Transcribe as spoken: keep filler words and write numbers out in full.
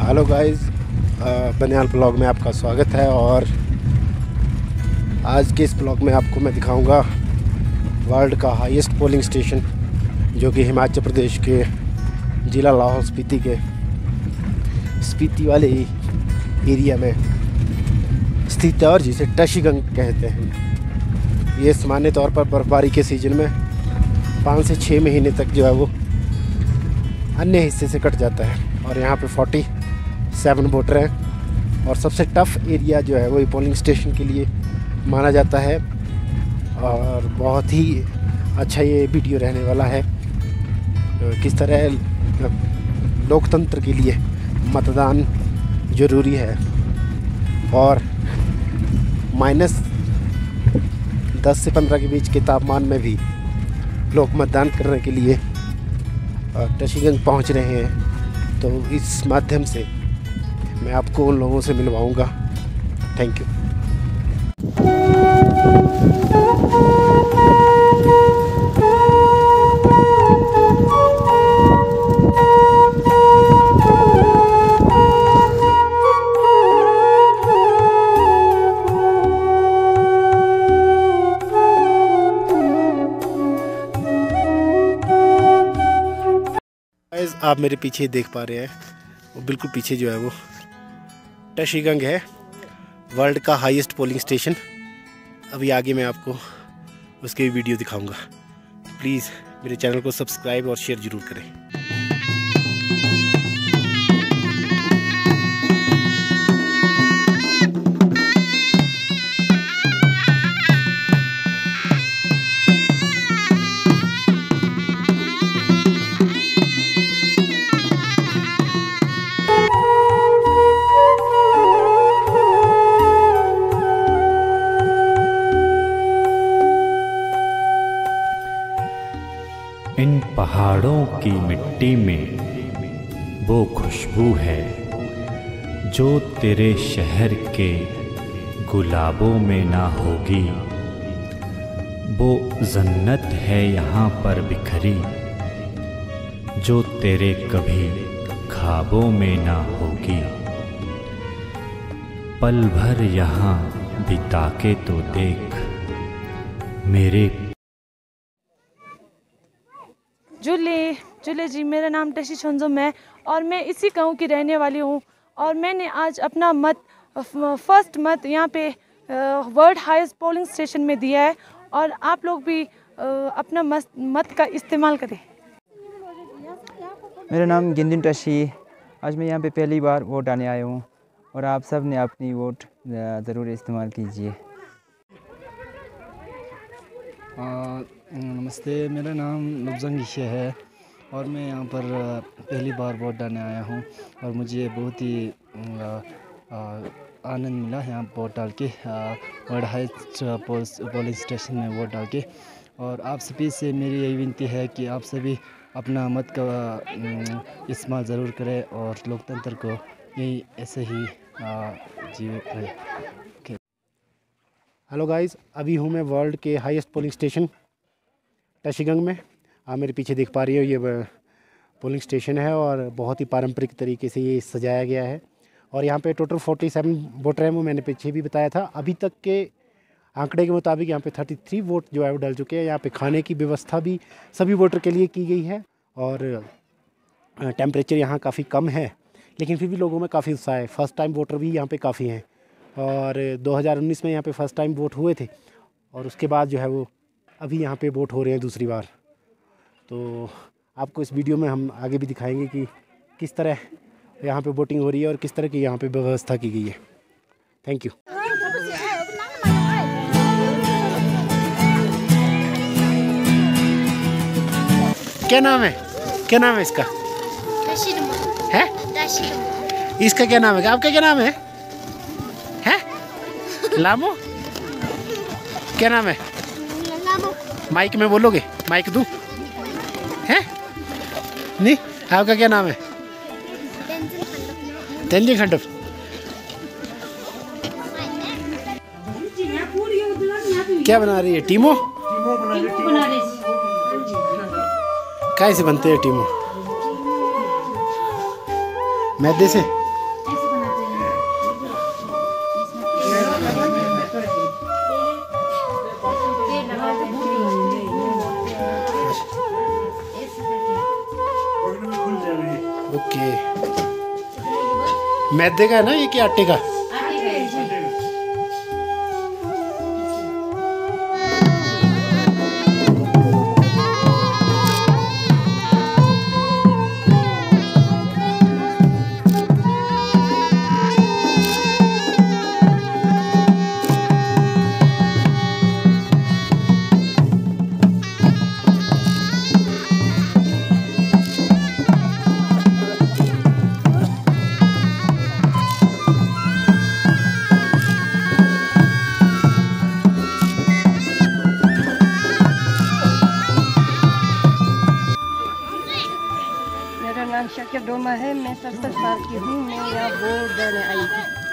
Hello guys, Banihal blog में आपका स्वागत है। और आज के इस ब्लॉग में आपको मैं दिखाऊंगा वर्ल्ड का हाईएस्ट पोलिंग स्टेशन, जो कि हिमाचल प्रदेश के ज़िला लाहौल स्पीति के स्पीति वाले एरिया में स्थित है और जिसे टशीगंग कहते हैं। ये सामान्य तौर पर बर्फबारी के सीज़न में पाँच से छः महीने तक जो है वो अन्य हिस्से से कट जाता है। और यहाँ पे सैंतालीस वोटर हैं और सबसे टफ़ एरिया जो है वो पोलिंग स्टेशन के लिए माना जाता है। और बहुत ही अच्छा ये वीडियो रहने वाला है, किस तरह लोकतंत्र के लिए मतदान ज़रूरी है और माइनस दस से पंद्रह के बीच के तापमान में भी लोग मतदान करने के लिए टशीगंग पहुंच रहे हैं। तो इस माध्यम से मैं आपको उन लोगों से मिलवाऊंगा। Thank you. आप मेरे पीछे देख पा रहे हैं, वो बिल्कुल पीछे जो है वो टशीगंग है, वर्ल्ड का हाईएस्ट पोलिंग स्टेशन। अभी आगे मैं आपको उसके भी वीडियो दिखाऊंगा। प्लीज़ मेरे चैनल को सब्सक्राइब और शेयर ज़रूर करें। इन पहाड़ों की मिट्टी में वो खुशबू है जो तेरे शहर के गुलाबों में ना होगी। वो जन्नत है यहाँ पर बिखरी जो तेरे कभी ख्वाबों में ना होगी। पल भर यहाँ बिता के तो देख मेरे जुले जुले जी, मेरा नाम टशी छोंजोम है और मैं इसी गांव की रहने वाली हूं। और मैंने आज अपना मत फर्स्ट मत यहाँ पे वर्ल्ड हाईएस्ट पोलिंग स्टेशन में दिया है। और आप लोग भी अपना मत, मत का इस्तेमाल करें। मेरा नाम गिंदिन टशी, आज मैं यहाँ पे पहली बार वोट डालने आया हूँ और आप सब ने अपनी वोट ज़रूर इस्तेमाल कीजिए। नमस्ते, मेरा नाम लुब्जंग इशे है और मैं यहाँ पर पहली बार वोट डालने आया हूँ और मुझे बहुत ही आनंद मिला यहाँ वोट डाल के, वर्ल्ड हाईएस्ट पोलिंग स्टेशन में वोट डाल के। और आप सभी से मेरी यही विनती है कि आप सभी अपना मत का इस्तेमाल ज़रूर करें और लोकतंत्र को यही ऐसे ही जीवित करें। हेलो गाइस, अभी हूँ मैं वर्ल्ड के हाईएस्ट पोलिंग स्टेशन टशीगंग में। आप मेरे पीछे देख पा रही हो, ये पोलिंग स्टेशन है और बहुत ही पारंपरिक तरीके से ये सजाया गया है। और यहाँ पे टोटल सैंतालीस वोटर हैं, वो मैंने पीछे भी बताया था। अभी तक के आंकड़े के मुताबिक यहाँ पे तैंतीस वोट जो है वो डल चुके हैं। यहाँ पे खाने की व्यवस्था भी सभी वोटर के लिए की गई है और टेम्परेचर यहाँ काफ़ी कम है, लेकिन फिर भी लोगों में काफ़ी उत्साह है। फर्स्ट टाइम वोटर भी यहाँ पे काफ़ी हैं और दो हज़ार उन्नीस में यहाँ पे फर्स्ट टाइम वोट हुए थे और उसके बाद जो है वो अभी यहाँ पे वोट हो रहे हैं दूसरी बार। तो आपको इस वीडियो में हम आगे भी दिखाएंगे कि किस तरह यहाँ पे वोटिंग हो रही है और किस तरह की यहाँ पे व्यवस्था की गई है। Thank you. क्या नाम है क्या नाम है इसका? है इसका क्या नाम है? आपका क्या नाम है? है लामो? क्या नाम है? माइक में बोलोगे? माइक दूं? है नहीं? आपका क्या नाम है? तेंजिंग खंडप। क्या बना रही है? टीमो? कैसे बनते हैं टीमो? मैदे से? ओके, मैदे का है ना ये कि आटे का? मेरा नाम शकीब डोमा है। मैं सत्तर साल की हूँ। मैं यहाँ वोट देने आई थी।